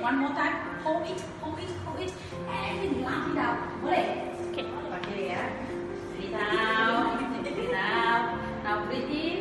one more time. Hold it, hold it, hold it. And laugh it out. Boleh? Okay. Okay ya. Breathe out. Breathe out. Now breathe in.